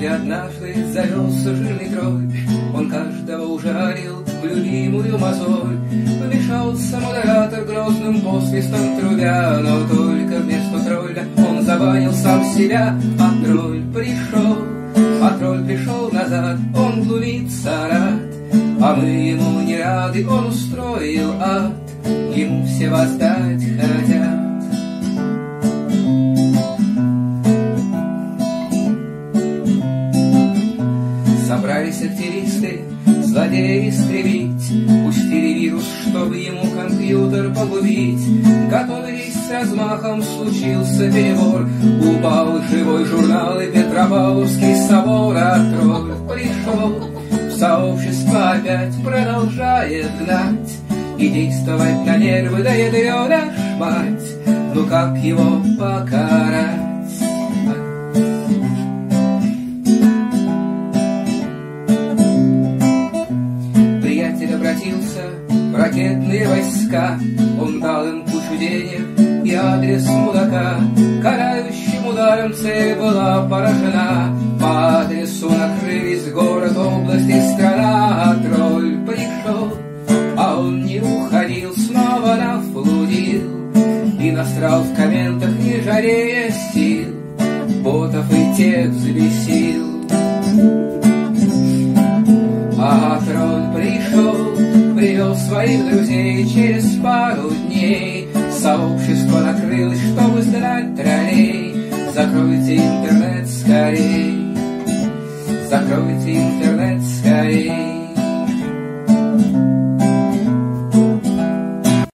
Если однажды завелся жирный тролль, он каждого ужалил в любимую мозоль. Помешался модератор грозным посвистом трубя, но только вместо тролля он забанил сам себя. А тролль пришел назад, он глумится рад, а мы ему не рады, он устроил ад, ему все воздать хотят. Собрались активисты злодея истребить, пустили вирус, чтобы ему компьютер погубить. Готовились с размахом, случился перебор, упал живой журнал и Петропавловский собор. А тролль пришел в сообщество опять, продолжает гнать и действовать на нервы, да ядрёна ж мать. Ну как его покарать? Обратился в ракетные войска, он дал им кучу денег и адрес мудака. Карающим ударом цель была поражена, по адресу накрылись город, область и страна. А тролль пришел, а он не уходил, снова нафлудил и насрал в комментах, не жалея сил, ботов и тех взбесил.